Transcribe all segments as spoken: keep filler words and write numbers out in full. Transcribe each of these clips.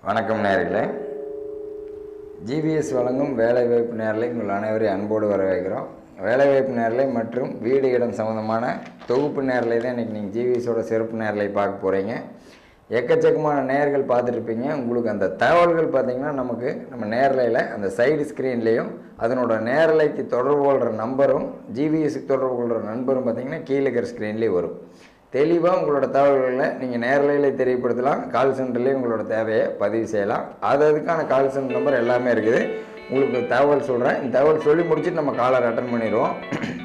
வணக்கம் நேயர்களே. ஜிவிஎஸ் வழங்கும் வேலைவாய்ப்பு நேரலை உங்கள் அனைவரையும் அன்போடு வரவேற்கிறோம். வேலைவாய்ப்பு நேரலை மற்றும் வீடு இடம் சம்மந்தமான தொகுப்பு நேரலை தான் இன்றைக்கி நீங்கள் ஜிவிஎஸோட சிறப்பு நேரலை பார்க்க போகிறீங்க. எக்கச்சக்கமான நேர்கள் பார்த்துட்ருப்பீங்க. உங்களுக்கு அந்த தகவல்கள் பார்த்திங்கன்னா நமக்கு நம்ம நேரலையில் அந்த சைடு ஸ்க்ரீன்லேயும் அதனோட நேரலைக்கு தொடர்பு கொள்கிற நம்பரும் ஜிவிஎஸ்க்கு தொடர்பு கொள்கிற நண்பரும் பார்த்திங்கன்னா கீழே இருக்கிற ஸ்க்ரீன்லேயே வரும். தெளிவாக உங்களோட தகவல்களை நீங்கள் நேரலையில் தெரியப்படுத்தலாம். கால் சென்டர்லேயே உங்களோட தேவையை பதிவு செய்யலாம். அது அதுக்கான கால் சென்டர் நம்பர் எல்லாமே இருக்குது. உங்களுக்கு தகவல் சொல்கிறேன். இந்த தகவல் சொல்லி முடிச்சுட்டு நம்ம காலர் அட்டன் பண்ணிடுவோம்.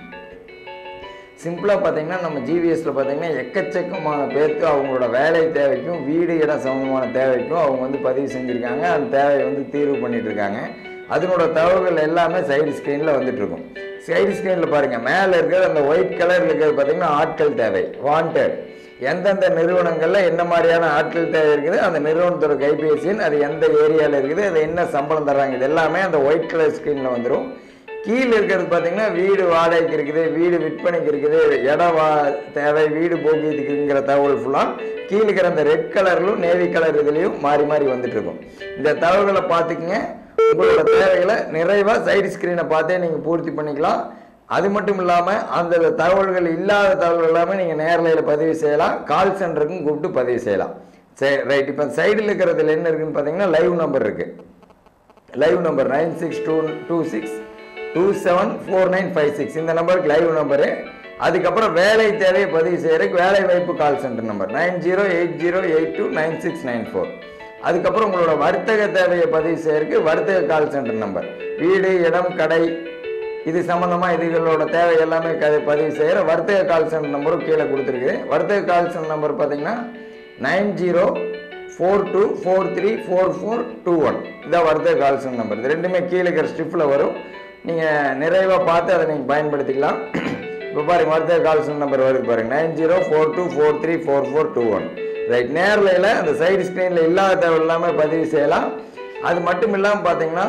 சிம்பிளாக பார்த்தீங்கன்னா நம்ம ஜிவிஎஸில் பார்த்தீங்கன்னா எக்கச்சக்கமான பேருக்கு அவங்களோட வேலை தேவைக்கும் வீடு இடம் சம்மந்தமான தேவைக்கும் அவங்க வந்து பதிவு செஞ்சுருக்காங்க. அந்த தேவையை வந்து தீர்வு பண்ணிகிட்டு இருக்காங்க. அதனோட தகவல்கள் எல்லாமே சைடு ஸ்க்ரீனில் வந்துட்டுருக்கும். சைடு ஸ்க்ரீனில் பாருங்கள், மேலே இருக்கிறது அந்த ஒயிட் கலரில் இருக்கிறது பார்த்திங்கன்னா ஆட்கள் தேவை, வாண்டட். எந்தெந்த நிறுவனங்களில் என்ன மாதிரியான ஆட்கள் தேவை இருக்குது, அந்த நிறுவனத்தோட கைபேசியின் அது எந்த ஏரியாவில் இருக்குது, அது என்ன சம்பளம் தர்றாங்க, இது எல்லாமே அந்த ஒயிட் கலர் ஸ்க்ரீனில் வந்துடும். கீழே இருக்கிறது பார்த்திங்கன்னா வீடு வாடகைக்கு இருக்குது, வீடு விற்பனைக்கு இருக்குது, இடம் வா தேவை, வீடு போக்கியத்துக்குங்கிற தகவல் ஃபுல்லாக கீழே இருக்கிற அந்த ரெட் கலர்லும் நேவி கலர் இதுலேயும் மாறி மாறி வந்துட்டுருக்கும். இந்த தகவல்களை பார்த்துக்குங்க. உங்களோட தேவைகளை நிறைவாக சைடு ஸ்க்ரீனை பார்த்தே நீங்கள் பூர்த்தி பண்ணிக்கலாம். அது மட்டும் இல்லாமல் அந்த தகவல்கள் இல்லாத தகவல்கள் எல்லாமே நீங்கள் நேரலையில் பதிவு செய்யலாம். கால் சென்டருக்கும் கூப்பிட்டு பதிவு செய்யலாம். சரி, ரைட். இப்போ சைடில் இருக்கிறதுல என்ன இருக்குதுன்னு பார்த்தீங்கன்னா லைவ் நம்பர் இருக்குது. Live number nine six two two six two seven four nine five six இந்த நம்பருக்கு லைவ் நம்பரு. அதுக்கப்புறம் வேலை தேவையை பதிவு செய்கிறதுக்கு வேலை வாய்ப்பு call centre number nine zero eight zero eight two nine six nine four. அதுக்கப்புறம் உங்களோட வர்த்தக தேவையை பதிவு செய்யறதுக்கு வர்த்தக கால் சென்டர் நம்பர். வீடு இடம் கடை இது சம்மந்தமாக இதுகளோட தேவை எல்லாமே பதிவு செய்கிற வர்த்தக கால் சென்டர் நம்பரும் கீழே கொடுத்துருக்கு. வர்த்தக கால் சென்டர் நம்பர் பார்த்தீங்கன்னா nine zero four two four three four four two one இதான் வர்த்தக கால் சென்டர் நம்பர். இது ரெண்டுமே கீழே இருக்கிற ஸ்ட்ரிப்பில் வரும். நீங்கள் நிறைவாக பார்த்து அதை நீங்கள் பயன்படுத்திக்கலாம். இப்போ பாருங்கள், வர்த்தக கால் சென்டர் நம்பர் வருது பாருங்கள், nine zero four two four three four four two one. Right. நேரலையில் அந்த சைடு ஸ்க்ரீனில் இல்லாத தேவை எல்லாமே பதிவு செய்யலாம். அது மட்டும் இல்லாமல் பார்த்தீங்கன்னா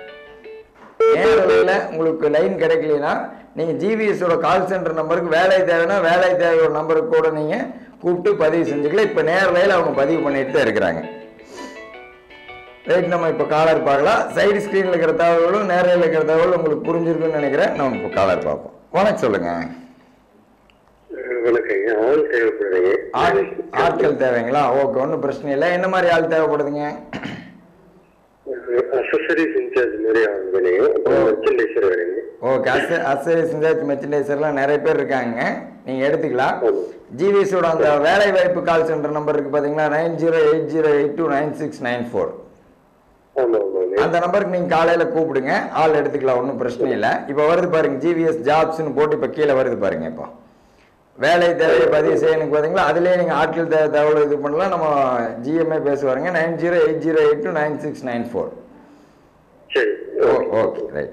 நேரலையில் உங்களுக்கு லைன் கிடைக்கலனா நீங்கள் ஜிவிஎஸோட கால் சென்டர் நம்பருக்கு வேலை தேவைன்னா வேலை தேவையோட நம்பருக்கு கூட நீங்கள் கூப்பிட்டு பதிவு செஞ்சுக்கலாம். இப்போ நேரலையில் அவங்க பதிவு பண்ணிட்டு தான் இருக்கிறாங்க. ரைட். நம்ம இப்போ காலர் பார்க்கலாம். சைடு ஸ்க்ரீனில் இருக்கிற தகவல்களும் நேரலையில் இருக்கிற தகவல் உங்களுக்கு புரிஞ்சிருக்குன்னு நினைக்கிறேன். நம்ம இப்போ காலர் பார்ப்போம். வணக்கம், சொல்லுங்கள். ஆட்கள் தேவைங்களா? ஓகே, ஒன்றும் பிரச்சனை இல்லை. என்ன மாதிரி ஆள் தேவைப்படுதுங்க? ஓகே, அசரிஸ் இன்சார்ஜ் மெர்ச்சன்டைசர்லாம் நிறைய பேர் இருக்காங்க, நீங்கள் எடுத்துக்கலாம். ஜிவிஎஸோட அந்த வேலை வாய்ப்பு கால் சென்டர் நம்பர் இருக்கு பார்த்தீங்களா, nine zero eight zero eight two nine six nine four. அந்த நம்பருக்கு நீங்கள் காலையில் கூப்பிடுங்க, ஆள் எடுத்துக்கலாம், ஒன்றும் பிரச்சனை இல்லை. இப்போ வருது பாருங்க, ஜிவிஎஸ் ஜாப்ஸ்ன்னு போட்டு இப்போ கீழே வருது பாருங்க. இப்போ வேலை தேவையை பதிவு செய்யணுக்கு பார்த்தீங்களா, அதுலேயே நீங்கள் ஆட்கள் தேவை தகவல் இது பண்ணலாம். நம்ம ஜிஎம்ஏ பேசுவாருங்க, nine zero eight zero eight two nine six nine four. Oh okay, right.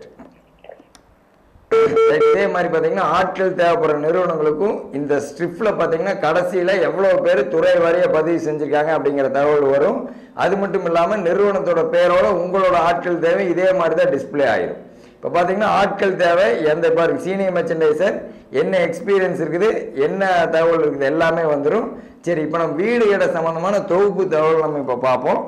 இதே மாதிரி பார்த்தீங்கன்னா ஆட்கள் தேவைப்படுற நிறுவனங்களுக்கும் இந்த ஸ்ட்ரிப்பில் பார்த்தீங்கன்னா கடைசியில் எவ்வளோ பேர் துறை வாரியாக பதிவு செஞ்சுருக்காங்க அப்படிங்கிற தகவல் வரும். அது மட்டும் இல்லாமல் நிறுவனத்தோட பேரோட உங்களோட ஆட்கள் தேவை இதே மாதிரி தான் டிஸ்பிளே ஆகிடும். இப்போ பார்த்தீங்கன்னா ஆட்கள் தேவை எந்த பாருங்க, சீனியர் மெர்ச்சன்டைசர், என்ன எக்ஸ்பீரியன்ஸ் இருக்குது, என்ன தகவல் இருக்குது எல்லாமே வந்துடும். சரி, இப்போ நம்ம வீடு இட சம்மந்தமான தொகுப்பு தகவல் நம்ம இப்போ பார்ப்போம்.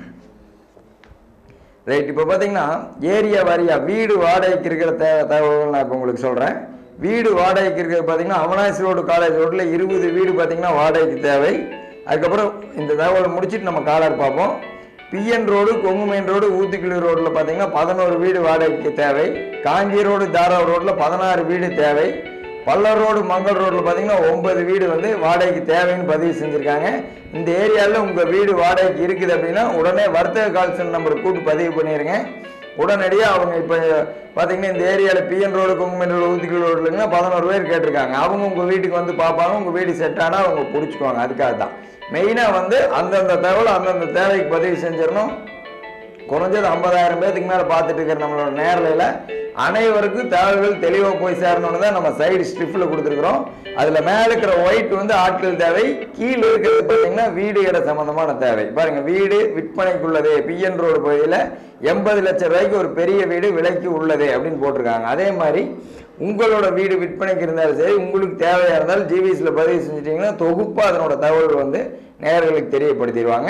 ரைட். இப்போ பார்த்தீங்கன்னா ஏரியா வாரியாக வீடு வாடகைக்கு இருக்கிற தே தகவல்கள் நான் இப்போ உங்களுக்கு சொல்கிறேன். வீடு வாடகைக்கு இருக்கிறது பார்த்தீங்கன்னா அவனாசி ரோடு காலேஜ் ரோட்டில் இருபது வீடு பார்த்தீங்கன்னா வாடகைக்கு தேவை. அதுக்கப்புறம் இந்த தகவலை முடிச்சுட்டு நம்ம காலர் பார்ப்போம். PN road, Kongu main road, Uthukuli ரோட்டில் பார்த்தீங்கன்னா பதினோரு வீடு வாடகைக்கு தேவை. காஞ்சி ரோடு, தாராவூர் ரோட்டில் பதினாறு வீடு தேவை. பல்லர் ரோடு, மங்கள் ரோட்டில் பார்த்தீங்கன்னா ஒன்பது வீடு வந்து வாடகைக்கு தேவைன்னு பதிவு செஞ்சுருக்காங்க. இந்த ஏரியாவில் உங்கள் வீடு வாடகைக்கு இருக்குது அப்படின்னா உடனே வர்த்தக கால் சென்டர் நம்பர் கூப்பிட்டு பதிவு பண்ணிடுங்க. உடனடியாக அவங்க இப்போ பார்த்தீங்கன்னா இந்த ஏரியாவில் PN road, Kongu main road, Uthukuli ரோட்லங்கன்னா பதினோரு பேர் கேட்டிருக்காங்க. அவங்க உங்கள் வீட்டுக்கு வந்து பார்ப்பாங்க. உங்கள் வீடு செட் ஆனால் அவங்க பிடிச்சிக்குவாங்க. அதுக்காக தான் மெயினாக வந்து அந்தந்த தகவல் அந்தந்த தேவைக்கு பதிவு செஞ்சிடணும். குறைஞ்சது ஐம்பதாயிரம் பேருக்கு மேலே பார்த்துட்டு இருக்கிற நம்மளோட நேரலையில் அனைவருக்கும் தகவல்கள் தெளிவாக போய் சேரணும்னு தான் நம்ம சைடு ஸ்ட்ரிப்பில் கொடுத்துருக்குறோம். அதில் மேலே இருக்கிற ஒயிட் வந்து ஆட்கள் தேவை, கீழே இருக்கிறது பார்த்தீங்கன்னா வீடு இட சம்மந்தமான தேவை. பாருங்கள், வீடு விற்பனைக்குள்ளது, பிஎன் ரோடு பகுதியில் எண்பது லட்சம் ரூபாய்க்கு ஒரு பெரிய வீடு விலைக்கு உள்ளது அப்படின்னு போட்டிருக்காங்க. அதே மாதிரி உங்களோட வீடு விற்பனைக்கு இருந்தாலும் சரி, உங்களுக்கு தேவையாக இருந்தாலும் ஜிவிஎஸ்ல பதிவு செஞ்சுட்டீங்கன்னா தொகுப்பாக அதனோட தகவல் வந்து நேயர்களுக்கு தெரியப்படுத்திடுவாங்க.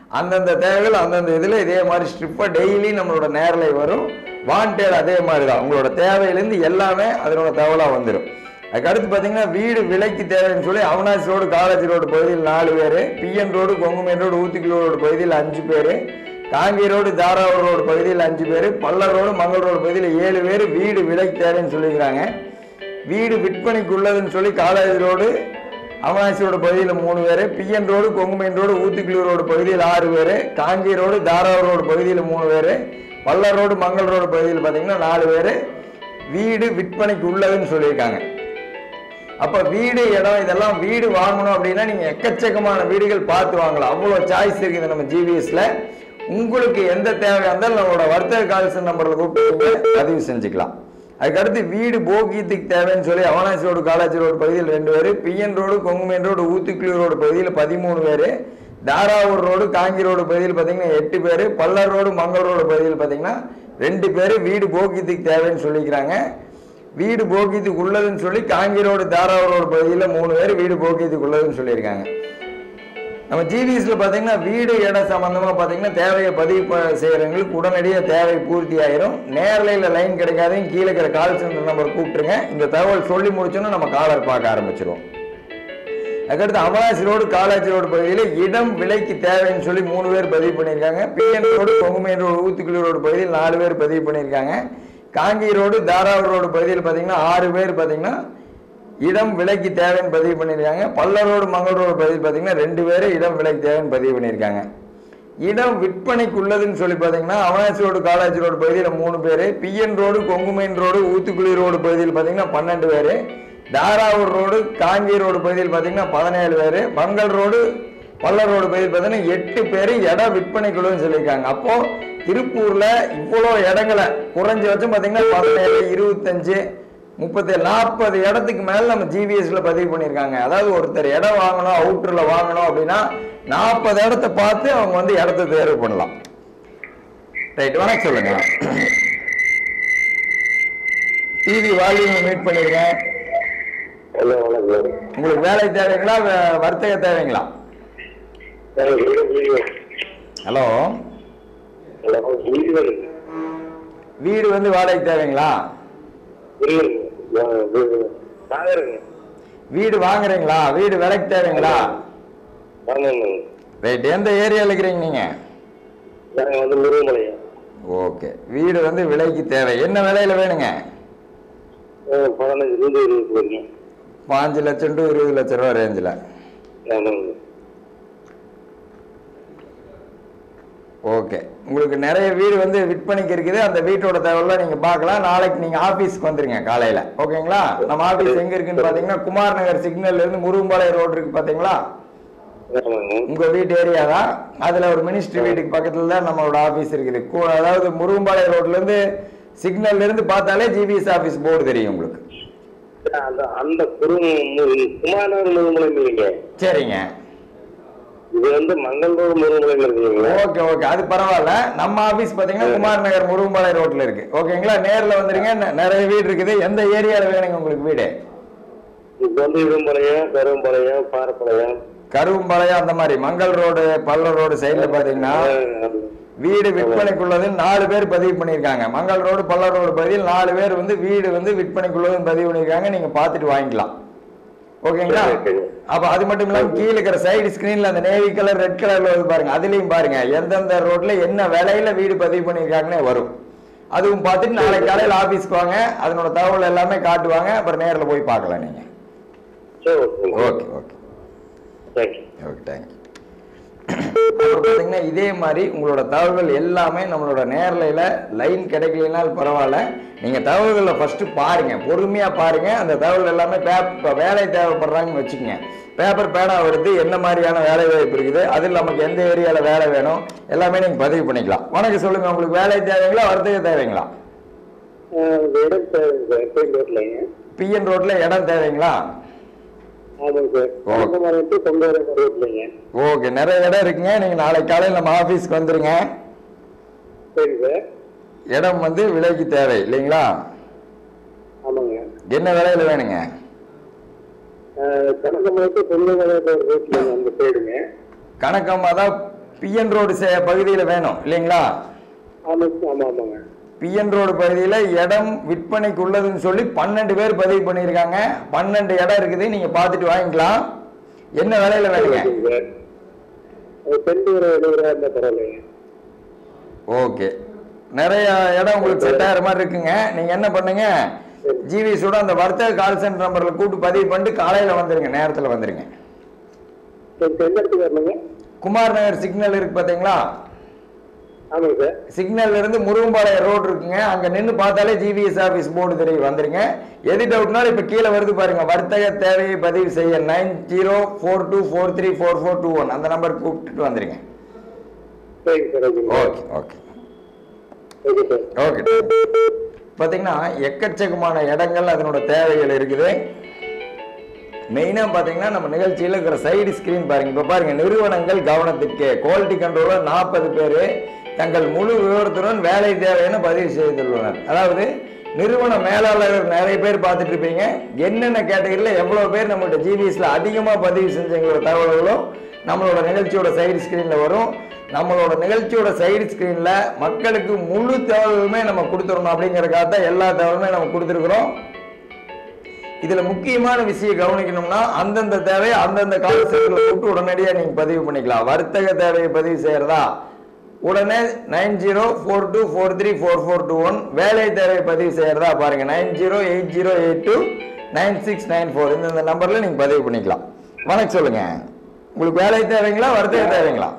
அந்தந்த தேவைகள் அந்தந்த இதில் இதே மாதிரி ஸ்ட்ரிப்பாக டெய்லி நம்மளோட நேரலை வரும். வாண்டட் அதே மாதிரி தான், உங்களோட தேவையிலேருந்து எல்லாமே அதனோட தகவலாக வந்துடும். அதுக்கடுத்து பார்த்தீங்கன்னா வீடு விலைக்கு தேவைன்னு சொல்லி அவினாசி ரோடு காலேஜ் ரோடு பகுதியில் நாலு பேர், PN road Kongu main road Uthukuli road பகுதியில் அஞ்சு பேர், காங்கி ரோடு தாராவூர் ரோடு பகுதியில் அஞ்சு பேர், பல்லர் ரோடு மங்கள் ரோடு பகுதியில் ஏழு பேர் வீடு விலைக்கு தேவைன்னு சொல்லிக்கிறாங்க. வீடு விற்பனைக்கு உள்ளதுன்னு சொல்லி காலேஜ் ரோடு அவினாசி ரோடு பகுதியில் மூணு பேர், PN road Kongu main road Uthukuli road பகுதியில் ஆறு பேர், காங்கி ரோடு தாராவூர் ரோடு பகுதியில் மூணு பேர், பல்லர் ரோடு மங்கள் ரோடு பகுதியில் பார்த்தீங்கன்னா நாலு பேர் வீடு விற்பனைக்கு உள்ளதுன்னு சொல்லியிருக்காங்க. அப்போ வீடு இடம் இதெல்லாம் வீடு வாங்கணும் அப்படின்னா நீங்கள் எக்கச்சக்கமான வீடுகள் பார்த்து வாங்கலாம். அவ்வளோ சாய்ஸ் இருக்குது நம்ம ஜிவிஎஸ்ல. உங்களுக்கு எந்த தேவையாக இருந்தாலும் நம்மளோட வர்த்தக கால்சன் நம்பரில் கூப்பிட்டு பதிவு செஞ்சுக்கலாம். அதுக்கடுத்து வீடு போக்கியத்துக்கு தேவைன்னு சொல்லி அவினாசி ரோடு காலேஜ் ரோடு பகுதியில் ரெண்டு பேர், PN road Kongu main road Uthukuli road பகுதியில் பதிமூணு பேர், தாராவூர் ரோடு காங்கி ரோடு பகுதியில் பார்த்தீங்கன்னா எட்டு பேர், பல்லர் ரோடு மங்கள் ரோடு பகுதியில் பார்த்தீங்கன்னா ரெண்டு பேர் வீடு போக்கியத்துக்கு தேவைன்னு சொல்லிக்கிறாங்க. வீடு போக்கியத்துக்கு உள்ளதுன்னு சொல்லி காங்கி ரோடு தாராவூர் ரோடு பகுதியில் மூணு பேர் வீடு போக்கியத்துக்கு உள்ளதுன்னு சொல்லியிருக்காங்க. நம்ம ஜிவிஎஸ்ல பார்த்தீங்கன்னா வீடு இடம் சம்பந்தமாக பார்த்தீங்கன்னா தேவையை பதிவு செய்கிறவங்களுக்கு உடனடியாக தேவை பூர்த்தி ஆயிரும். நேரலையில் லைன் கிடைக்காதையும் கீழே இருக்கிற கால் சென்டர் நம்பர் கூப்பிட்டுருங்க. இந்த தகவல் சொல்லி முடிச்சோன்னா நம்ம காலர் பார்க்க ஆரம்பிச்சிருவோம். அதுக்கடுத்து அவினாசி ரோடு காலேஜ் ரோடு பகுதியில் இடம் விலைக்கு தேவைன்னு சொல்லி மூணு பேர் பதிவு பண்ணியிருக்காங்க. PN road Kongu main road Uthukuli road பகுதியில் நாலு பேர் பதிவு பண்ணியிருக்காங்க. காங்கி ரோடு தாராவூர் ரோடு பகுதியில் பார்த்தீங்கன்னா ஆறு பேர் பார்த்தீங்கன்னா இடம் விலைக்கு தேவைன்னு பதிவு பண்ணியிருக்காங்க. பல்லர் ரோடு மங்கள் ரோடு பகுதியில் பார்த்தீங்கன்னா ரெண்டு பேர் இடம் விலைக்கு தேவைன்னு பதிவு பண்ணியிருக்காங்க. இடம் விற்பனைக்கு உள்ளதுன்னு சொல்லி பார்த்தீங்கன்னா அவினாசி ரோடு காலேஜ் ரோடு பகுதியில் மூணு பேர், PN road Kongu main road Uthukuli road பகுதியில் பார்த்தீங்கன்னா பன்னெண்டு பேர், தாராவூர் ரோடு காங்கி ரோடு பகுதியில் பார்த்தீங்கன்னா பதினேழு பேர், மங்கள் ரோடு பல்லர் ரோடு பகுதியில் பார்த்தீங்கன்னா எட்டு பேர் இடம் விற்பனைக்குள்ளதுன்னு சொல்லியிருக்காங்க. அப்போ திருப்பூர்ல இவ்வளோ இடங்களை குறைஞ்சபட்சம் பார்த்தீங்கன்னா பதினேழு இருபத்தஞ்சு முப்பத்தேழு நாற்பது இடத்துக்கு மேல நம்ம ஜிவிஎஸ்ல பதிவு பண்ணியிருக்காங்க. அதாவது ஒருத்தர் இடம் வாங்கணும் அவுட்டர்ல வாங்கணும் அப்படின்னா நாற்பது இடத்தை பார்த்து அவங்க வந்து இடத்த தேர்வு பண்ணலாம். ரைட், வணக்கம் சொல்லுங்க. டிவி வால்யூம் மீட் பண்ணிருக்கேன். உங்களுக்கு வேலை தேவைங்களா வர்த்தக தேவைங்களா? ஹலோ, வீடு வந்து வாடகை தேவைங்களா? வீடு வாங்குறீங்களா? வீடு விலைக்கு தேவைங்களா? ரைட், எந்த ஏரியால இருக்கிறீங்க நீங்க? ஓகே, வீடு வந்து விலைக்கு தேவை. என்ன விலையில வேணுங்க? பாஞ்சு லட்சம் டு இருபது லட்சம் ரூபாய் ரேஞ்சில். ஓகே, உங்களுக்கு நிறைய வீடு வந்து விற்பனைக்கு இருக்குது. அந்த வீட்டோட தேவையெல்லாம் நீங்க பார்க்கலாம். நாளைக்கு நீங்க ஆபீஸ்க்கு வந்துருங்க காலையில. ஓகேங்களா? நம்ம ஆபீஸ் எங்க இருக்குன்னு பாத்தீங்கன்னா குமார் நகர் சிக்னல்ல இருந்து முருகம்பாளையம் ரோடு இருக்கு பாத்தீங்களா? உங்க வீட்டு ஏரியா தான். அதுல ஒரு மினிஸ்ட்ரி வீட்டுக்கு பக்கத்துல தான் நம்மளோட ஆபீஸ் இருக்குது. அதாவது முருகம்பாளையம் ரோட்ல இருந்து சிக்னல்ல இருந்து பார்த்தாலே ஜிவிஎஸ் ஆபீஸ் போர்டு தெரியும் உங்களுக்கு. சரிங்க, இது வந்து மங்கள் ரோடு முருகம்பாளையம் இருக்குங்களா? ஓகே ஓகே, அது பரவாயில்ல. நம்ம ஆபீஸ் பாத்தீங்கன்னா குமார் நகர் முருகம்பாளையம் ரோட்ல இருக்கு. ஓகேங்களா? நேர்ல வந்துருங்க. நிறைய வீடு இருக்குது. எந்த ஏரியால வேணுங்க உங்களுக்கு வீடு? இப்போ வந்து இரும்பாளையம், கருவம்பாளையம், பாரப்பாளையம், கருவம்பாளையம் அந்த மாதிரி மங்கள் ரோடு பல்லர் ரோடு சைட்ல பாத்தீங்கன்னா வீடு விற்பனைக்குள்ளது நாலு பேர் பதிவு பண்ணியிருக்காங்க. மங்கள் ரோடு பல்லர் ரோடு பகுதியில் நாலு பேர் வந்து வீடு வந்து விற்பனைக்குள்ளது பதிவு பண்ணியிருக்காங்க. நீங்க பாத்துட்டு வாங்கிக்கலாம். ஓகேங்களா? அப்ப அது மட்டும் இல்லாம கீழே இருக்கிற சைடு ஸ்கிரீன்ல அந்த நேவி கலர் ரெட் கலர்ல வந்து பாருங்க. அதுலயும் பாருங்க எந்தெந்த ரோட்ல என்ன விலையில வீடு பதிவு பண்ணிருக்காங்கன்னு வரும். அதுவும் பார்த்துட்டு நாளைக்கு காலையில ஆபீஸ்க்கு வாங்க. அதனோட தகவல் எல்லாமே காட்டுவாங்க. அப்புறம் நேர்ல போய் பார்க்கலாம் நீங்க. Okay okay okay, thank you. அப்புறம் பார்த்தீங்கன்னா இதே மாதிரி உங்களோட தகவல்கள் எல்லாமே நம்மளோட நேரலையில் லைன் கிடைக்கலனாலும் பரவாயில்ல, நீங்கள் தகவல்களை ஃபஸ்ட்டு பாருங்கள், பொறுமையாக பாருங்கள். அந்த தகவல் எல்லாமே பேப்பர் வேலை தேவைப்படுறாங்கன்னு வச்சுக்கோங்க. பேப்பர் பேனா வருது, என்ன மாதிரியான வேலை வாய்ப்பு இருக்குது, அதில் நமக்கு எந்த ஏரியாவில் வேலை வேணும் எல்லாமே நீங்கள் பதிவு பண்ணிக்கலாம். வணக்கம் சொல்லுங்கள், உங்களுக்கு வேலை தேவைங்களா வர்த்தக தேவைங்களா? பிஎன் ரோட்டில் இடம் தேவைங்களா? ஓகே, நிறைய இடம் இருக்குங்க. நீங்க நாளைக்கு காலையில் நம்ம ஆபீஸ்க்கு வந்துருங்க. இடம் வந்து விலைக்கு தேவை இல்லைங்களா? என்ன விலையில வேணுங்க? கணக்கம்மா தான் பிஎன் ரோடு பகுதியில் வேணும் இல்லைங்களா? பிஎன் ரோடு பகுதியில் இடம் விற்பனைக்கு உள்ளதுன்னு சொல்லி பன்னெண்டு பேர் பதிவு பண்ணியிருக்காங்க. பன்னெண்டு இடம் இருக்குது, நீங்கள் பார்த்துட்டு வாங்கிக்கலாம். என்ன விலையில வேணுங்க? ஓகே, நிறைய இடம் உங்களுக்கு செட் ஆகிற மாதிரி இருக்குங்க. நீங்கள் என்ன பண்ணுங்க, ஜிவிஎஸோட அந்த வர்த்தக கால் சென்டர் நம்பரில் கூப்பிட்டு பதிவு பண்ணிட்டு காலையில் வந்துடுங்க, நேரத்தில் வந்துடுங்க. குமார் நகர் சிக்னல் இருக்கு பார்த்தீங்களா? சிக்னல்ல இருந்து முருகம்பாளையம் ரோடு இருக்குங்க, அங்க நின்று பார்த்தாலே ஜிவிஎஸ் ஆபீஸ் போர்டு தெரியும், வந்துருங்க. எது டவுட்னாலும் இப்ப கீழே வருது பாருங்க, வர்த்தக தேவையை பதிவு செய்ய nine zero four two four three four four two one அந்த நம்பர் கூப்பிட்டு வந்துருங்க. Okay okay okay. பாத்தீங்கன்னா எக்கச்சக்கமான இடங்கள் அதனோட தேவைகள் இருக்குது. மெயினா பாத்தீங்கன்னா நம்ம நிகழ்ச்சியில் இருக்கிற சைடு ஸ்கிரீன் பாருங்க. இப்ப பாருங்க, நிறுவனங்கள் கவனத்திற்கு குவாலிட்டி கண்ட்ரோலர் நாற்பது பேரு தங்கள் முழு விவரத்துடன் வேலை தேவைன்னு பதிவு செய்துள்ளனர். அதாவது நிறுவன மேலாளர்கள் நிறைய பேர் பார்த்துட்டு இருப்பீங்க. என்னென்ன கேட்டகரியில் எவ்வளவு பேர் நம்மளோட ஜிவிஎஸ்ல அதிகமா பதிவு செஞ்சவங்களோட தகவல்களும் நம்மளோட நிகழ்ச்சியோட சைடு ஸ்கிரீன்ல வரும். நம்மளோட நிகழ்ச்சியோட சைடு ஸ்கிரீன்ல மக்களுக்கு முழு தகவலுமே நம்ம கொடுத்துடணும் அப்படிங்கறதுக்காக தான் எல்லா தகவலுமே நம்ம கொடுத்துருக்குறோம். இதுல முக்கியமான விஷயம் கவனிக்கணும்னா, அந்தந்த தேவை அந்தந்த கால சென்டர்ல கூப்பிட்டு உடனடியா நீங்க பதிவு பண்ணிக்கலாம். வர்த்தக தேவையை பதிவு செய்யறதா உடனே nine zero four two four three four four two one, வேலை தேவை பதிவு செய்யறதா பாருங்க nine zero eight zero eight two nine six nine four இந்த நம்பர்ல நீங்க பதிவு பண்ணிக்கலாம். வணக்கம் சொல்லுங்க, உங்களுக்கு வேலை தேவைங்களா வர்த்தக தேவைங்களா?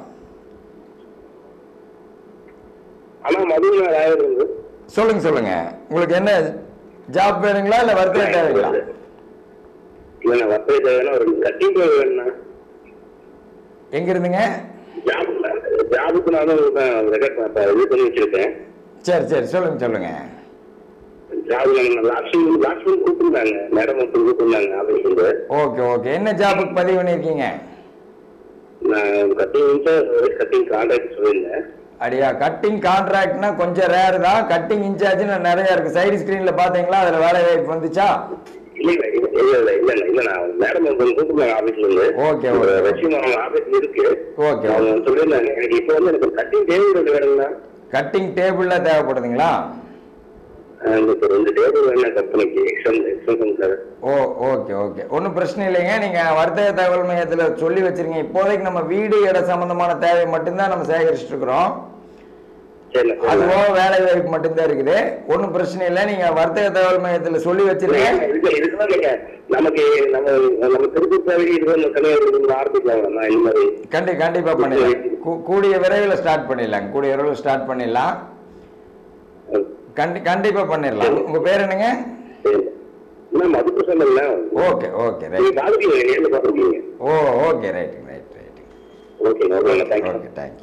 சொல்லுங்க சொல்லுங்க, உங்களுக்கு என்ன ஜாப் வேணுங்களா இல்ல வர்த்தக தேவைங்களா? எங்க இருந்துங்க? சரி சரி சொல்லுங்க சொல்லுங்க. ஓகே ஓகே, என்ன ஜாபுக்கு பதிவு பண்ணிருக்கீங்க? அடியா, கட்டிங் கான்ட்ராக்ட்னா கொஞ்சம் ரேர் தான். கட்டிங் இன்சார்ஜ்னு நிறைய இருக்கு. சைடு ஸ்கிரீன்ல பாத்தீங்களா, அதுல வேலை வாய்ப்பு வந்துச்சா? கட்டிங் டேபிள்ல தேவைப்படுதுங்களா? ஓ ஓகே ஓகே, ஒன்றும் பிரச்சனை இல்லைங்க. நீங்க வர்த்தக தகவல் மையத்துல சொல்லி வச்சிருங்க. இப்போதைக்கு நம்ம வீடு இட சம்பந்தமான தேவை மட்டும்தான் நம்ம சேகரிச்சுட்டு இருக்கிறோம். அதுவோ வேலை வாய்ப்பு மட்டும்தான் இருக்குது. ஒன்றும் பிரச்சனை இல்லை, நீங்க வர்த்தக தகவல் மையத்துல சொல்லி வச்சிருங்க. கண்டி கண்டிப்பா பண்ணிடலாம், கூடிய விரைவில் ஸ்டார்ட் பண்ணிடலாம். கூடிய விரைவில் ஸ்டார்ட் பண்ணிடலாம். கண்டி கண்டிப்பா பண்ணிடலாம். உங்க பேர் என்னங்க? Okay okay right. Oh okay right right right. Okay okay thank you.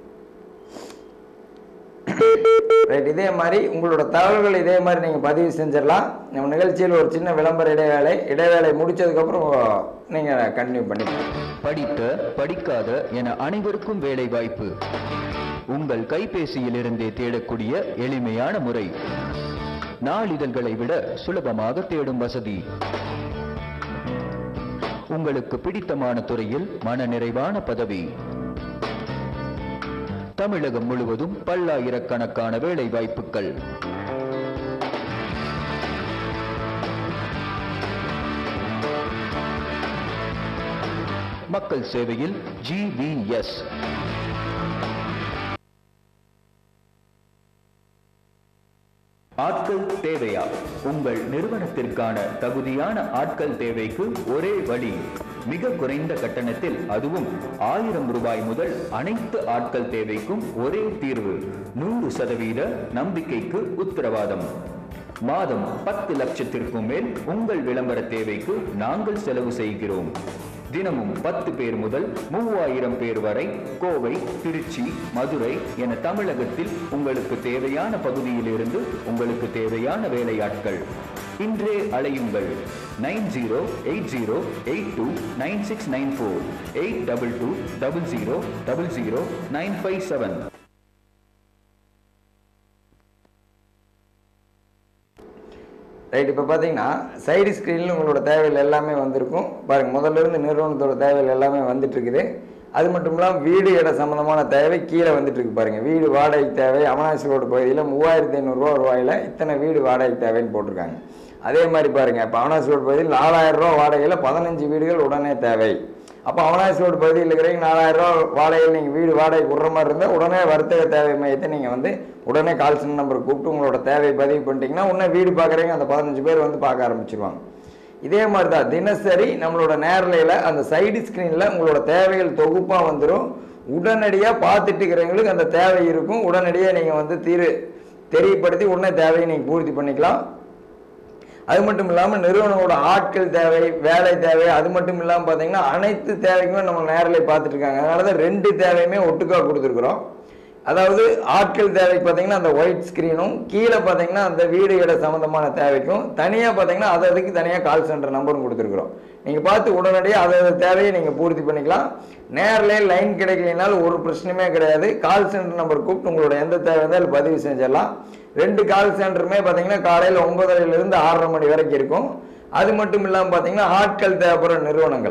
Right, இதே மாதிரி உங்களோட தகவல்கள் இதே மாதிரி நீங்க பதிவு செஞ்சிடலாம். நம்ம நிகழ்ச்சியில் ஒரு சின்ன விளம்பர இடைவேளை இடைவேளை முடிச்சதுக்கு அப்புறம் நீங்க கண்டினியூ பண்ணிக்கலாம். படித்த படிக்காத என அனைவருக்கும் வேலை வாய்ப்பு உங்கள் கைபேசியில் இருந்தே தேடக்கூடிய எளிமையான முறை. நாளிதழ்களை விட சுலபமாக தேடும் வசதி. உங்களுக்கு பிடித்தமான துறையில் மன நிறைவான பதவி. தமிழகம் முழுவதும் பல்லாயிரக்கணக்கான வேலை வாய்ப்புகள். மக்கள் சேவையில் ஜி வி எஸ். ஆட்கள் தேவையா? உங்கள் நிறுவனத்திற்கான தகுதியான ஆட்கள் தேவைக்கு ஒரே வழி. மிக குறைந்த கட்டணத்தில், அதுவும் ஆயிரம் ரூபாய் முதல் அனைத்து ஆட்கள் தேவைக்கும் ஒரே தீர்வு. நூறு சதவீத நம்பிக்கைக்கு உத்தரவாதம். மாதம் பத்து லட்சத்திற்கும் மேல் உங்கள் விளம்பர தேவைக்கு நாங்கள் செலவு செய்கிறோம். தினமும் பத்து பேர் முதல் மூவாயிரம் பேர் வரை கோவை, திருச்சி, மதுரை என தமிழகத்தில் உங்களுக்கு தேவையான பகுதியில் இருந்து உங்களுக்கு தேவையான வேலையாட்கள். இன்றே அழையுங்கள். Nine zero eight zero eight two nine six nine four eight double two double zero double zero nine five seven. Right, இப்போ பார்த்தீங்கன்னா சைடு ஸ்க்ரீனில் உங்களோட தேவைகள் எல்லாமே வந்திருக்கும் பாருங்கள். முதல்ல இருந்து நிறுவனத்தோட தேவைகள் எல்லாமே வந்துட்டு இருக்குது. அது மட்டும் இல்லாமல் வீடு இட சம்மந்தமான தேவை கீழே வந்துட்டு இருக்கு பாருங்கள். வீடு வாடகை தேவை அவனாசி ரோடு பகுதியில் மூவாயிரத்தி ஐநூறுரூவா ரூபாயில் இத்தனை வீடு வாடகை தேவைன்னு போட்டிருக்காங்க. அதே மாதிரி பாருங்கள், இப்போ அவனாசி ரோடு பகுதியில் நாலாயிரம் ரூபா வாடகையில் பதினஞ்சு வீடுகள் உடனே தேவை. அப்போ அவனாசி ரோடு பகுதியில் இருக்கிறீங்க நாலாயிரம் ரூபா வாடகையில் நீங்கள் வீடு வாடகை விடுற மாதிரி இருந்தால் உடனே வர்த்தக தேவை மையத்தை நீங்கள் வந்து உடனே கால் சென்டர் நம்பர் கூப்பிட்டு உங்களோட தேவை பதிவு பண்ணிட்டீங்கன்னா உடனே வீடு பார்க்குறீங்க அந்த பதினஞ்சு பேர் வந்து பார்க்க ஆரம்பிச்சிருவாங்க. இதே மாதிரி தான் தினசரி நம்மளோட நேரலையில் அந்த சைடு ஸ்க்ரீனில் உங்களோட தேவைகள் தொகுப்பாக வந்துடும். உடனடியாக பார்த்துட்டு இருக்கிறவங்களுக்கு அந்த தேவை இருக்கும். உடனடியாக நீங்கள் வந்து தீர் தெரியப்படுத்தி உடனே தேவையை நீங்கள் பூர்த்தி பண்ணிக்கலாம். அது மட்டும் இல்லாமல் நிறுவனங்களோட ஆட்கள் தேவை, வேலை தேவை, அது மட்டும் இல்லாமல் பார்த்தீங்கன்னா அனைத்து தேவைக்குமே நம்ம நேரலை பார்த்துட்டு இருக்காங்க. அதனால தான் ரெண்டு தேவையுமே ஒட்டுக்காக கொடுத்துருக்குறோம். அதாவது ஆட்கள் தேவைக்கு பார்த்தீங்கன்னா அந்த ஒயிட் ஸ்க்ரீனும், கீழே பார்த்தீங்கன்னா அந்த வீடு இட சம்மந்தமான தேவைக்கும் தனியாக பார்த்தீங்கன்னா அது அதுக்கு தனியாக கால் சென்டர் நம்பரும் கொடுத்துருக்குறோம். நீங்கள் பார்த்து உடனடியாக அதை தேவையை நீங்கள் பூர்த்தி பண்ணிக்கலாம். நேரிலே லைன் கிடைக்கலனாலும் ஒரு பிரச்சனையுமே கிடையாது. கால் சென்டர் நம்பர் கூப்பிட்டு உங்களோட எந்த தேவை இருந்தாலும் பதிவு செஞ்சிடலாம். ரெண்டு கால் சென்டருமே பார்த்தீங்கன்னா காலையில் ஒன்பதரையிலிருந்து ஆறரை மணி வரைக்கும் இருக்கும். அது மட்டும் இல்லாமல் பார்த்தீங்கன்னா ஆட்கள் தேவைப்படுற நிறுவனங்கள்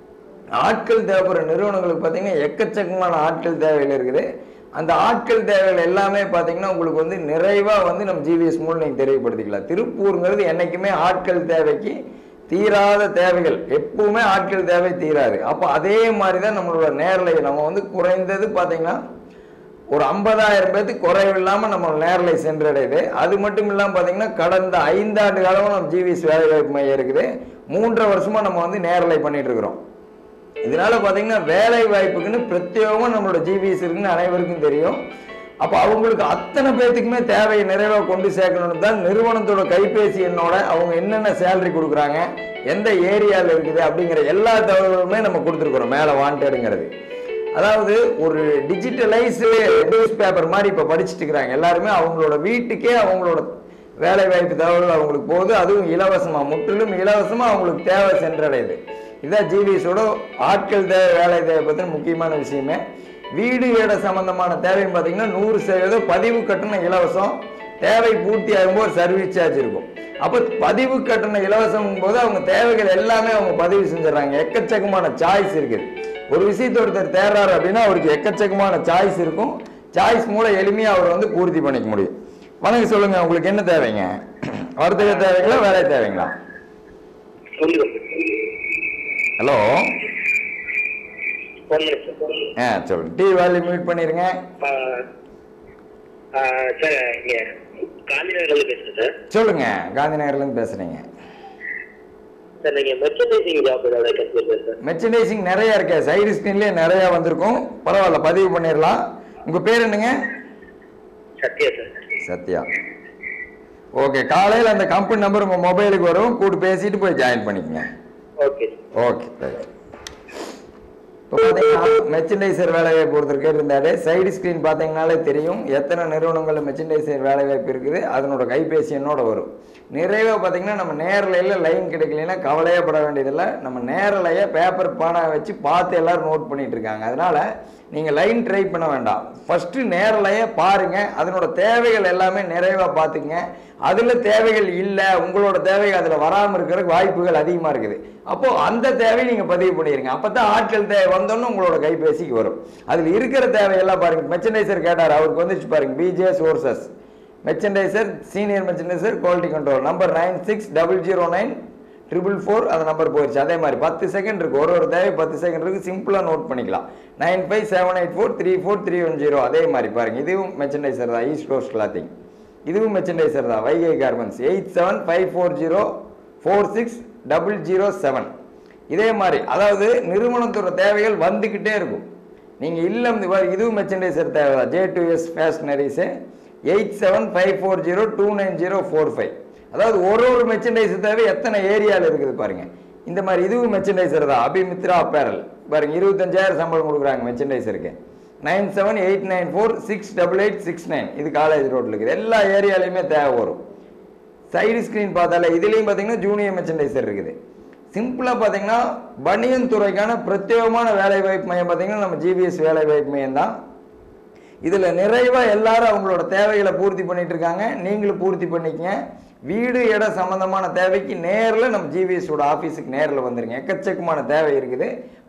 ஆட்கள் தேவைப்படுற நிறுவனங்களுக்கு பார்த்தீங்கன்னா எக்கச்சக்கமான ஆட்கள் தேவைகள் இருக்குது. அந்த ஆட்கள் தேவைகள் எல்லாமே பார்த்தீங்கன்னா உங்களுக்கு வந்து நிறைவாக வந்து நம்ம ஜிவிஎஸ் மூலம் நீங்கள் தெரியப்படுத்திக்கலாம். திருப்பூருங்கிறது என்றைக்குமே ஆட்கள் தேவைக்கு தீராத தேவைகள், எப்பவுமே ஆட்கள் தேவை தீராது. அப்போ அதே மாதிரி தான் நம்மளோட நேரலை நம்ம வந்து குறைந்தது பார்த்தீங்கன்னா ஒரு ஐம்பதாயிரம் பேருக்கு குறைவில்லாமல் நம்ம நேரலை சென்றடையுது. அது மட்டும் இல்லாமல் பார்த்தீங்கன்னா கடந்த ஐந்தாண்டு காலமாக நம்ம ஜிவிஎஸ் வேலைவாய்ப்பு மையம் இருக்குது. மூன்றரை வருஷமாக நம்ம வந்து நேரலை பண்ணிட்டு இருக்கிறோம். இதனால பார்த்தீங்கன்னா வேலை வாய்ப்புக்குன்னு பிரத்யேகமாக நம்மளோட ஜிவிஎஸ் இருக்குன்னு அனைவருக்கும் தெரியும். அப்போ அவங்களுக்கு அத்தனை பேர்த்துக்குமே தேவையை நிறைவாக கொண்டு சேர்க்கணும்னு தான் நிறுவனத்தோட கைபேசி எண்ணோட அவங்க என்னென்ன சேலரி கொடுக்குறாங்க, எந்த ஏரியாவில் இருக்குது அப்படிங்கிற எல்லா தகவலுமே நம்ம கொடுத்துருக்குறோம். மேலே வாண்டடுங்கிறது அதாவது ஒரு டிஜிட்டலைஸ்டு நியூஸ் பேப்பர் மாதிரி இப்போ படிச்சுட்டு இருக்கிறாங்க எல்லாருமே. அவங்களோட வீட்டுக்கே அவங்களோட வேலை வாய்ப்பு தகவல் அவங்களுக்கு போகுது. அதுவும் இலவசமாக, முற்றிலும் இலவசமாக அவங்களுக்கு தேவை சென்றடையுது. இதுதான் ஜிவிஎஸோட ஆட்கள் தேவை வேலை தேவை பற்றின முக்கியமான விஷயமே. வீடு இட சம்பந்தமான தேவைன்னு பார்த்தீங்கன்னா நூறு சதவீதம் பதிவு கட்டணம் இலவசம். தேவை பூர்த்தி ஆகும்போது சர்வீஸ் சார்ஜ் இருக்கும். அப்போ பதிவு கட்டணம் இலவசம் போது அவங்க தேவைகள் எல்லாமே அவங்க பதிவு செஞ்சிடறாங்க. எக்கச்சக்கமான சாய்ஸ் இருக்குது. ஒரு விஷயத்தை ஒருத்தர் தேர்றாரு அப்படின்னா அவருக்கு எக்கச்சக்கமான சாய்ஸ் இருக்கும். சாய்ஸ் மூலம் எளிமையாக அவர் வந்து பூர்த்தி பண்ணிக்க முடியும். வணக்கம், சொல்லுங்க, உங்களுக்கு என்ன தேவைங்க? வர்த்தக தேவைங்களா, வேலை தேவைங்களா? ஹலோ, ஆ சொல்லுங்க. டிவி வேல்யூ மியூட் பண்ணிருங்க. சொல்லுங்க, காந்தி நகர்ல இருந்து பேசுறீங்க. மெர்ச்சன்டைசிங் நிறைய இருக்கு. சைடு ஸ்கிரீன்லயே நிறைய வந்திருக்கும். பரவாயில்ல, பதிவு பண்ணிடலாம். உங்க பேர் என்னங்க? சத்யா சார். சத்யா. ஓகே, காலையில் அந்த கம்பெனி நம்பர் உங்க மொபைலுக்கு வரும். கூட பேசிட்டு போய் ஜாயின் பண்ணிக்கங்க. Okay okay. இப்போ பார்த்தீங்கன்னா மெர்ச்சன்டைசர் வேலைவாய்ப்பு ஒருத்தர் கேட்டிருந்தாரு. சைடு ஸ்க்ரீன் பார்த்தீங்கன்னாலே தெரியும் எத்தனை நிறுவனங்களில் மெர்ச்சன்டைசர் வேலைவாய்ப்பு இருக்குது. அதனோட கைபேசி எண்ணோட வரும். நிறைவாக பார்த்தீங்கன்னா நம்ம நேரலையில் லைன் கிடைக்கலன்னா கவலையே பட வேண்டியதில்லை. நம்ம நேரலையை பேப்பர் பானை வச்சு பார்த்து எல்லோரும் நோட் பண்ணிட்டு இருக்காங்க. அதனால் நீங்கள் லைன் ட்ரை பண்ண வேண்டாம். ஃபஸ்ட்டு நேரலையை பாருங்கள். அதனோட தேவைகள் எல்லாமே நிறைவாக பார்த்துக்குங்க. அதில் தேவைகள் இல்லை, உங்களோட தேவைகள் அதில் வராமல் இருக்கிறதுக்கு வாய்ப்புகள் அதிகமாக இருக்குது. அப்போது அந்த தேவையை நீங்கள் பதிவு பண்ணிடுங்க. அப்போ தான் ஆட்கள் தேவை வந்தோன்னு உங்களோட கைபேசிக்கு வரும். அதில் இருக்கிற தேவையெல்லாம் பாருங்கள். மெர்ச்சன்டைசர் கேட்டார், அவருக்கு வந்துச்சு பாருங்கள். PJ sources merchandiser, senior merchandiser, quality control, number nine six double zero nine triple four அந்த நம்பர் போயிடுச்சு. அதே மாதிரி பத்து செகண்ட் இருக்குது. ஒரு ஒரு தேவை பத்து செகண்ட் இருக்குது. சிம்பிளாக நோட் பண்ணிக்கலாம். Nine five seven eight four three four three one zero அதே மாதிரி பாருங்கள். இதுவும் மெர்ச்சன்டைசர் தான். ஈஸ்ட் கோஸ்ட் கிளாத்திங் இதுவும் மெர்ச்சன்டைசர் தான். Vaigai garments eight seven five four zero four six double zero seven இதே மாதிரி. அதாவது நிறுவனத்தோட தேவைகள் வந்துக்கிட்டே இருக்கும். நீங்கள் இல்லை இதுவும் மெர்ச்சன்டைசர் தேவை தான். ஜே டூ எஸ் ஃபேஷனரிஸு eight seven five four zero two nine zero four five அதாவது ஒரு ஒரு மெர்ச்சன்டைசர் தேவை எத்தனை ஏரியாவில் இருக்குது பாருங்கள். இந்த மாதிரி இதுவும் மெர்ச்சன்டைசர் தான். அபிமித்ரா அப்பேரல் பாருங்கள். இருபத்தஞ்சாயிரம் சம்பளம் கொடுக்குறாங்க மெர்ச்சன்டைசருக்கு. Nine seven eight nine four six double eight six nine இது காலேஜ் ரோட்டில் இருக்குது. எல்லா ஏரியாலையுமே தேவை வரும். சைடு ஸ்க்ரீன் பார்த்தால இதுலேயும் பார்த்தீங்கன்னா ஜூனியர் மெர்ச்சன்டைசர் இருக்குது. சிம்பிளாக பார்த்தீங்கன்னா பனியன் துறைக்கான பிரத்யேகமான வேலைவாய்ப்பு மையம் பார்த்தீங்கன்னா நம்ம ஜிவிஎஸ் வேலைவாய்ப்பு மையம் தான். இதில் நிறைவாக எல்லாரும் அவங்களோட தேவைகளை பூர்த்தி பண்ணிட்டு இருக்காங்க. நீங்களும் பூர்த்தி பண்ணிக்கங்க. வீடு இட சம்பந்தமான தேவைக்கு நேரில் நம்ம ஜிவிஎஸோட ஆஃபீஸுக்கு நேரில் வந்துருங்க. எக்கச்சக்கமான தேவை இருக்குது.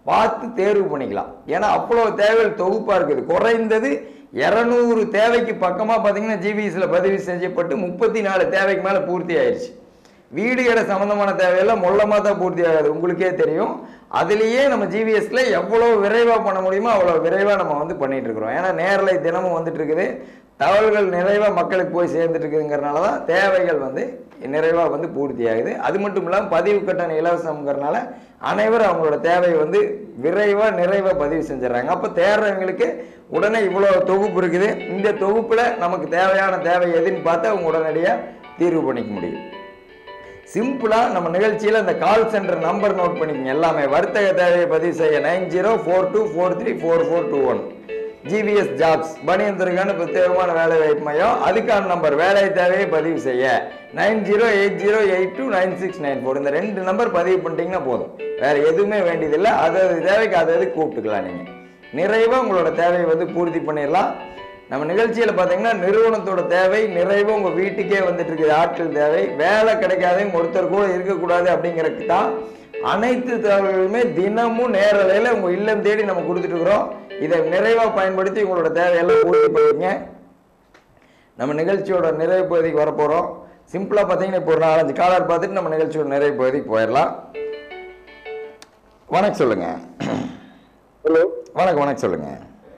பார்த்து தேர்வு பண்ணிக்கலாம். ஏன்னா அவ்வளோ தேவைகள் தொகுப்பாக இருக்குது. குறைந்தது இரநூறு தேவைக்கு பக்கமாக பார்த்தீங்கன்னா ஜிவிஎஸ்ல பதிவு செய்யப்பட்டு முப்பத்தி நாலு தேவைக்கு மேலே பூர்த்தி ஆயிடுச்சு. வீடு இட சம்மந்தமான தேவையெல்லாம் மொல்லமாக தான் பூர்த்தி ஆகாது, உங்களுக்கே தெரியும். அதுலேயே நம்ம ஜிவிஎஸ்ல எவ்வளோ விரைவாக பண்ண முடியுமோ அவ்வளோ விரைவாக நம்ம வந்து பண்ணிட்டு இருக்கிறோம். ஏன்னா நேரலை தினமும் வந்துட்டு இருக்குது, தகவல்கள் நிறைவாக மக்களுக்கு போய் சேர்ந்துட்டு இருக்குதுங்கிறனால தான் தேவைகள் வந்து நிறைவாக வந்து பூர்த்தி ஆகுது. அது மட்டும் இல்லாமல் பதிவு கட்டணம் இலவசம்ங்கிறனால அனைவரும் அவங்களோட தேவையை வந்து விரைவாக நிறைவாக பதிவு செஞ்சிடறாங்க. அப்போ தேடுறவங்களுக்கு உடனே இவ்வளோ தொகுப்பு இருக்குது, இந்த தொகுப்பில் நமக்கு தேவையான தேவை எதுன்னு பார்த்து அவங்க உடனடியாக தீர்வு பண்ணிக்க முடியும். சிம்பிளாக நம்ம நிகழ்ச்சியில் அந்த கால் சென்டர் நம்பர் நோட் பண்ணிக்கங்க. எல்லாமே வர்த்தக தேவையை பதிவு செய்ய nine zero four two four three four four two one GVS jobs பணியந்திற்கான பிரத்யேகமான வேலை வாய்ப்பு மையம். அதுக்கான நம்பர் வேலை தேவையை பதிவு செய்ய nine zero eight zero eight two nine six nine four இந்த ரெண்டு நம்பர் பதிவு பண்ணிட்டீங்கன்னா போதும், வேற எதுவுமே வேண்டியதில்லை. அதாவது தேவைக்கு அதை கூப்பிட்டுக்கலாம். நீங்கள் நிறைவாக உங்களோட தேவையை வந்து பூர்த்தி பண்ணிடலாம். நம்ம நிகழ்ச்சியில் பார்த்தீங்கன்னா நிறுவனத்தோட தேவை நிறைவாக உங்கள் வீட்டுக்கே வந்துட்டு இருக்குது. ஆட்கள் தேவை, வேலை கிடைக்காதையும் ஒருத்தர் கூட இருக்கக்கூடாது அப்படிங்கிறதுக்கு தான் அனைத்து தகவல்களுமே தினமும் நேரலையில் உங்கள் இல்லம் தேடி நம்ம கொடுத்துட்டு இருக்கிறோம். இதை நிறைவாக பயன்படுத்தி உங்களோட தேவையெல்லாம் பூர்த்தி பண்ணிங்க. நம்ம நிகழ்ச்சியோட நிறைவு பகுதிக்கு வரப்போகிறோம். சிம்பிளாக பார்த்தீங்கன்னா இப்போ ஒரு நாலஞ்சு காலர் பார்த்துட்டு நம்ம நிகழ்ச்சியோட நிறைவு பகுதிக்கு போயிடலாம். வணக்கம் சொல்லுங்க. ஹலோ வணக்கம் வணக்கம் சொல்லுங்க.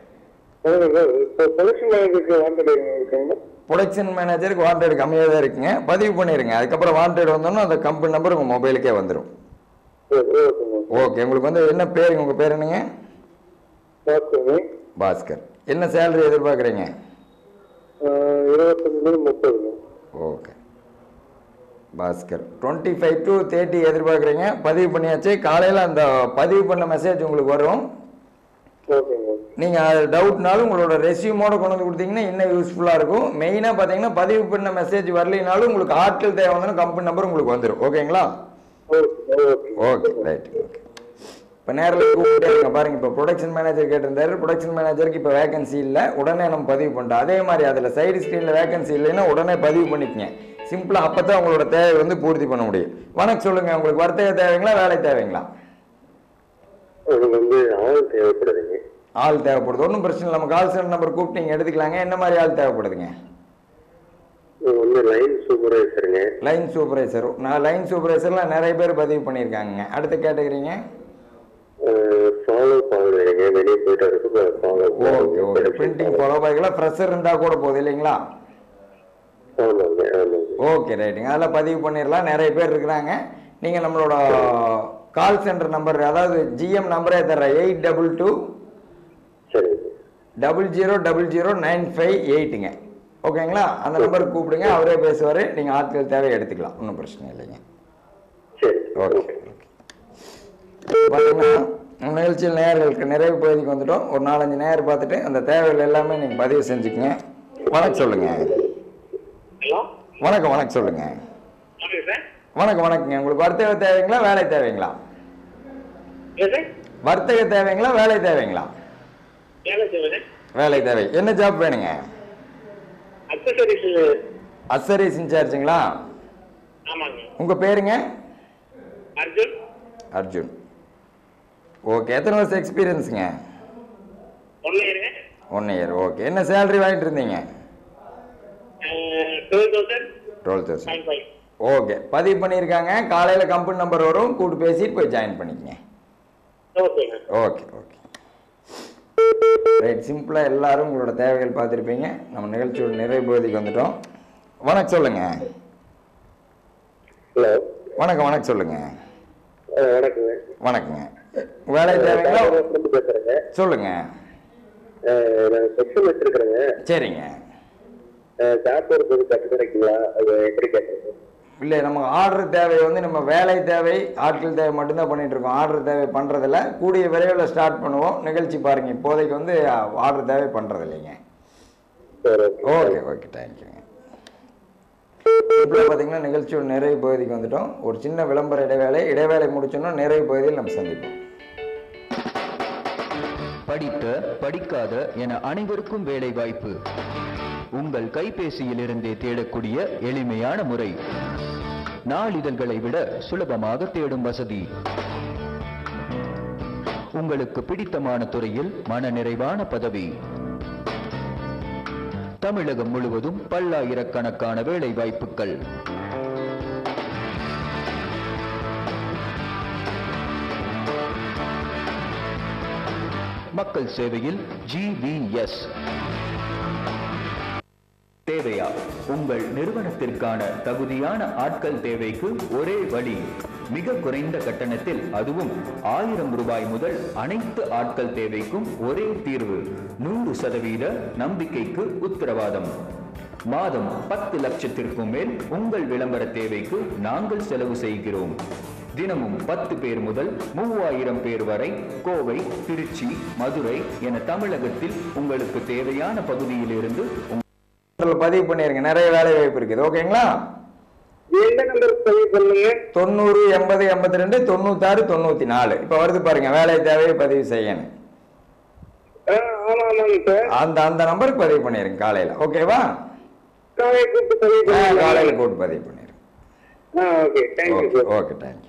ப்ரொடக்ஷன் மேனேஜருக்கு வாண்டட் கம்மியாக தான் இருக்குங்க, பதிவு பண்ணிடுங்க. அதுக்கப்புறம் வாண்டட் வந்தோன்னா அந்த கம்பெனி நம்பர் உங்கள் மொபைலுக்கே வந்துடும். ஓகே, உங்களுக்கு வந்து என்ன பேருங்க? உங்கள் பேர் என்னங்க? பாஸ்கர். என்ன சேலரி எதிர்பார்க்குறீங்க? Okay Bhaskar, twenty five to thirty எதிர்பார்க்குறீங்க. பதிவு பண்ணியாச்சு. காலையில் அந்த பதிவு பண்ண மெசேஜ் உங்களுக்கு வரும். நீங்கள் டவுட்னாலும் உங்களோட ரெஸ்யூமோட கொண்டு வந்து கொடுத்தீங்கன்னா இன்னும் யூஸ்ஃபுல்லாக இருக்கும். மெயினாக பார்த்தீங்கன்னா பதிவு பண்ண மெசேஜ் வரலைனாலும் உங்களுக்கு ஆட்கள் தேவை வந்தாலும் கம்பெனி நம்பர் உங்களுக்கு வந்துடும். ஓகேங்களா? Okay right. ஓகே, இப்போ நேரில் கூப்பிட்டே இருங்க. பாருங்க, இப்போ ப்ரொடக்ஷன் மேனேஜர் கேட்டிருந்தாரு. ப்ரொடக்ஷன் மேனேஜருக்கு இப்போ வேகன்சி இல்லை, உடனே நம்ம பதிவு பண்ணிட்டோம். அதே மாதிரி அதில் சைடு ஸ்க்ரீனில் வேகன்சி இல்லைன்னா உடனே பதிவு பண்ணிக்கங்க. சிம்பிளாக அப்போ தான் உங்களோட தேவை வந்து பூர்த்தி பண்ண முடியும். வணக்கம் சொல்லுங்கள். உங்களுக்கு வர்த்தக தேவைங்களா வேலை தேவைங்களா? ஆள் தேவைப்படுது. ஒன்றும் பிரச்சனை இல்லை. நம்ம கால் சென்டர் நம்பர் கூப்பிட்டு நீங்கள் எடுத்துக்கலாங்க. என்ன மாதிரி ஆள் தேவைப்படுதுங்க? லைன் சூப்பர்வைசருங்க. Line supervisor. நான் லைன் சூப்பர்வைசர்லாம் நிறைய பேர் பதிவு பண்ணியிருக்காங்க. அடுத்த கேட்டகரிங்க ஃபாலோ பண்ணுறீங்க, வெளியே போயிட்டு இருக்கு. ஓகே ஓகே, பிரிண்டிங் ஃபாலோ பாய்க்கெல்லாம் ஃப்ரெஷர் இருந்தால் கூட போகுது இல்லைங்களா? ஓகே ரைட்டுங்க, அதெல்லாம் பதிவு பண்ணிடலாம். நிறைய பேர் இருக்கிறாங்க. நீங்கள் நம்மளோட கால் சென்டர் நம்பர், அதாவது ஜிஎம் நம்பரே தர்றேன், eight double two double zero double zero nine five எயிட்டுங்க. ஓகேங்களா? அந்த நம்பருக்கு கூப்பிடுங்க, அவரே பேசுவார். நீங்கள் ஆட்கள் தேவை எடுத்துக்கலாம், ஒன்றும் பிரச்சனை இல்லைங்க. Okay okay. பார்த்தீங்கன்னா நிகழ்ச்சியில் நேயர்களுக்கு நிறைவு பகுதிக்கு வந்துட்டோம். ஒரு நாலஞ்சு நேயர் பார்த்துட்டு அந்த தேவைகள் எல்லாமே நீங்கள் பதிவு செஞ்சுக்கங்க. வணக்கம் சொல்லுங்க. வணக்கம் வணக்கம் சொல்லுங்க. வணக்கம் வணக்கங்க. உங்களுக்கு வர்த்தக தேவைங்களா வேலை தேவைங்களா? வர்த்தக தேவைங்களா வேலை தேவைங்களா? வேலை தேவை. என்ன ஜாப் வேணுங்க? அக்சசரிஸ் இன்சார்ஜுங்களா? உங்க பேருங்க? அர்ஜுன். அர்ஜுன். ஓகே, எத்தனை வருஷம் எக்ஸ்பீரியன்ஸுங்க? One year. ஓகே, என்ன சேலரி வாங்கிட்டு இருந்தீங்க? Twelve thousand. ஓகே, பதிவு பண்ணியிருக்காங்க. காலையில் கம்பெனி நம்பர் வரும், கூப்பிட்டு பேசிட்டு போய் ஜாயின் பண்ணிக்கங்க. Okay okay right. சிம்பிளாக எல்லாரும் உங்களோட தேவைகள் பார்த்துருப்பீங்க. நம்ம நிகழ்ச்சியோட நிறைவு பகுதிக்கு வந்துட்டோம். வணக்கம் சொல்லுங்க. ஹலோ வணக்கம் வணக்கம் சொல்லுங்க. வணக்கங்க. வணக்கங்க. வேலை தேவைங்களா? பேசுறேங்க. சொல்லுங்க. செக்ஷன் வச்சிருக்கிறேங்க. சரிங்க. ஜாப் ஒரு கட்டுக்கிறீங்களா? அது எப்படி கேட்குறீங்க? இல்லை, நமக்கு ஆர்டர் தேவை வந்து நம்ம வேலை தேவை ஆட்கள் தேவை மட்டும்தான் பண்ணிட்டு இருக்கோம். ஆர்டர் தேவை பண்ணுறதில்ல. கூடிய விரைவில் ஸ்டார்ட் பண்ணுவோம். நிகழ்ச்சி பாருங்கள். இப்போதைக்கு வந்து ஆர்டர் தேவை பண்ணுறது இல்லைங்க. ஓகே ஓகே தேங்க்யூங்க. இப்போ பார்த்தீங்கன்னா நிகழ்ச்சியோட நிறைவு பகுதிக்கு வந்துட்டோம். ஒரு சின்ன விளம்பர இடைவேளை. இடைவேளை முடிச்சோன்னா நிறைவு பகுதியில் நம்ம சந்திப்போம். படித்த படிக்காத என அனைவருக்கும் வேலை வாய்ப்பு. உங்கள் கைபேசியில் இருந்தே தேடக்கூடிய எளிமையான முறை. நாளிதழ்களை விட சுலபமாக தேடும் வசதி. உங்களுக்கு பிடித்தமான துறையில் மனநிறைவான பதவி. தமிழகம் முழுவதும் பல்லாயிரக்கணக்கான வேலை வாய்ப்புகள். மக்கள் சேவையில் ஜி வி எஸ். தேவையா? உங்கள் நிறுவனத்திற்கான தகுதியான ஆட்கள் தேவைக்கு ஒரே வழி. மிக குறைந்த கட்டணத்தில், அதுவும் ஆயிரம் ரூபாய் முதல் அனைத்து ஆட்கள் தேவைக்கும் ஒரே தீர்வு. நூறு சதவீத நம்பிக்கைக்கு உத்தரவாதம். மாதம் பத்து லட்சத்திற்கும் மேல் உங்கள் விளம்பர தேவைக்கு நாங்கள் செலவு செய்கிறோம். தினமும் பத்து பேர் முதல் மூவாயிரம் பேர் வரை கோவை, திருச்சி, மதுரை என தமிழகத்தில் உங்களுக்கு தேவையான பகுதியில் இருந்து பதிவு பண்ணிருங்க. நிறைய வேலை வாய்ப்பு இருக்குது. ஓகேங்களா? தொண்ணூறு எண்பது எண்பத்தி ரெண்டு தொண்ணூத்தி ஆறு தொண்ணூத்தி நாலு இப்ப வருது பாருங்க. வேலை தேவையை பதிவு செய்யணும். அந்த அந்த நம்பருக்கு பதிவு பண்ணிருங்க காலையில. ஓகேவா? காலையில கூட்டு பதிவு பண்ணிருங்க. Okay, thank you.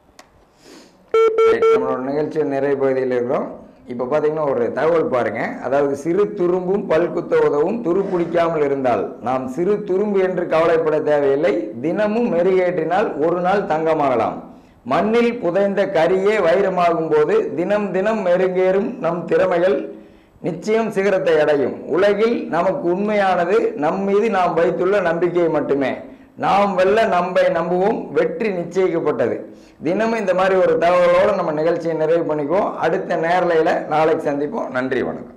நம்மளோட நிகழ்ச்சி நிறைய பகுதியில் இருக்கிறோம். இப்போ பார்த்தீங்கன்னா ஒரு தகவல் பாருங்க. அதாவது சிறு துரும்பும் பல்குத்த உதவும் துருப்பிடிக்காமல் இருந்தால் நாம் சிறு துரும்பு என்று கவலைப்பட தேவையில்லை. தினமும் மெருகேற்றினால் ஒரு நாள் தங்கமாகலாம். மண்ணில் புதைந்த கரியே வைரமாகும் போது தினம் தினம் மெருகேறும் நம் திறமைகள் நிச்சயம் சிகரத்தை அடையும். உலகில் நமக்கு உண்மையானது நம் மீது நாம் வைத்துள்ள நம்பிக்கை மட்டுமே. நாம் வெல்ல நம்பை நம்புவோம். வெற்றி நிச்சயிக்கப்பட்டது. தினமும் இந்த மாதிரி ஒரு தகவலோடு நம்ம நிகழ்ச்சியை நிறைவு பண்ணிக்குவோம். அடுத்த நேரலையில நாளைக்கு சந்திப்போம். நன்றி, வணக்கம்.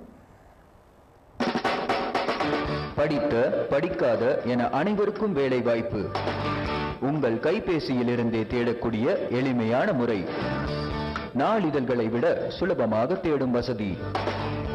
படித்த படிக்காத என அனைவருக்கும் வேலை வாய்ப்பு. உங்கள் கைபேசியில் இருந்தே தேடக்கூடிய எளிமையான முறை. நாளிதழ்களை விட சுலபமாக தேடும் வசதி.